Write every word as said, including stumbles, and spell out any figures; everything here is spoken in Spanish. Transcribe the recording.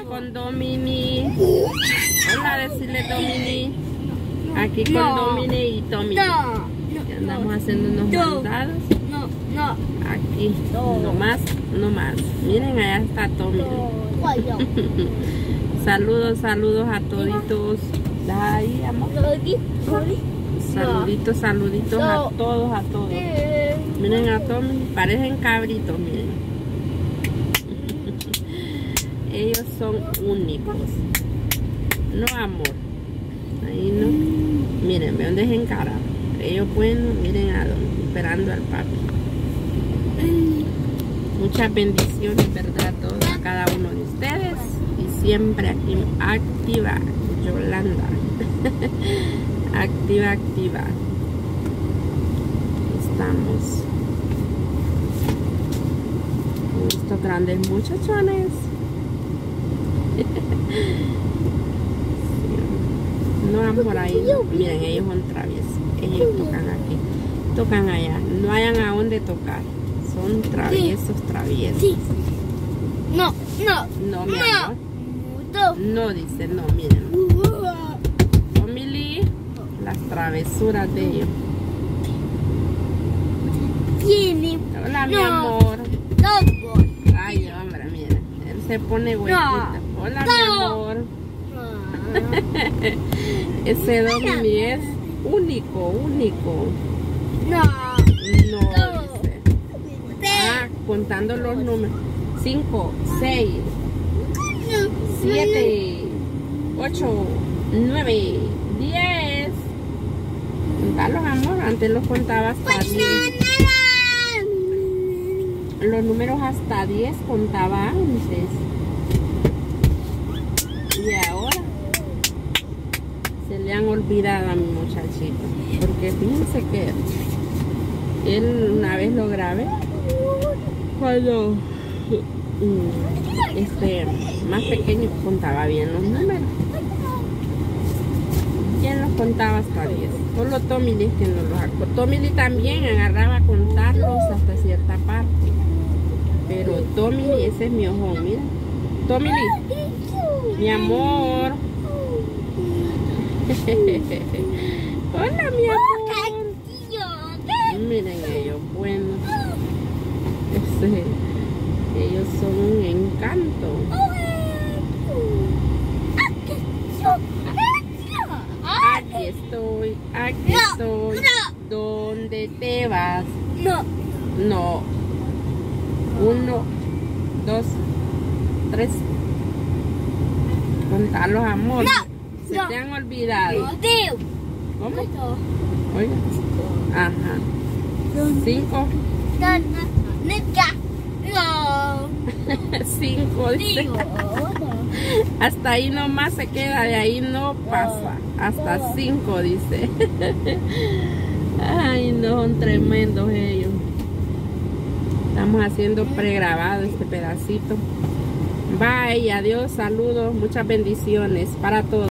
con Domini. Hola, decirle Domini. Aquí con no. Domini y Tommy. No, no, andamos no, haciendo unos no, mandados. No, no. Aquí, no, no más, no más. Miren, allá está Tommy. No. Saludos, saludos a toditos. Ahí, amor. Saluditos, saluditos no. a todos, a todos. Miren a Tommy, parecen cabritos, miren. Ellos son únicos. No, amor. Ahí no. Miren, vean, dejen cara. Ellos pueden, miren a dónde, esperando al papi. Muchas bendiciones, ¿verdad? A todos, a cada uno de ustedes. Y siempre aquí, activa, Yolanda. Activa, activa. Estamos con estos grandes muchachones. No van por ahí. Miren, ellos son traviesos. Ellos tocan aquí, tocan allá. No hayan a dónde tocar. Son traviesos, traviesos. Sí. No, no. No, mi amor. No, no dice, no, miren. Tommy, las travesuras de ellos. Tiene. Hola, mi no. amor. No. Ay, hombre, miren. Él se pone huequito. No. Hola, no. mi amor. Ese Domini es único, único. No. No, dice. Ah, contando los números. cinco, seis, siete, ocho, nueve, diez. Contarlos, amor. Antes los contaba hasta diez. Los números hasta diez contaba antes. Y ahora se le han olvidado a mi muchachito, porque fíjense que él una vez lo grabé cuando este más pequeño contaba bien los números. ¿Quién los contaba hasta diez? Solo Tommy Lee que no los acuerdo. Tommy Lee también agarraba a contarlos hasta cierta parte, pero Tommy Lee, ese es mi ojón, mira. Tommy Lee, mi amor. Hola, mi amor. Miren ellos, bueno. Ese, ellos son un encanto. Aquí estoy, aquí estoy. ¿Dónde te vas? No. No. Uno, dos, tres. Contarlos, amor. No. Se no. te han olvidado. ¿Cómo? Oiga. Ajá. Cinco. No. Cinco, dice. Hasta ahí nomás se queda, de ahí no pasa. Hasta cinco, dice. Ay, no, son tremendos ellos. Estamos haciendo pregrabado este pedacito. Bye, adiós, saludos, muchas bendiciones para todos.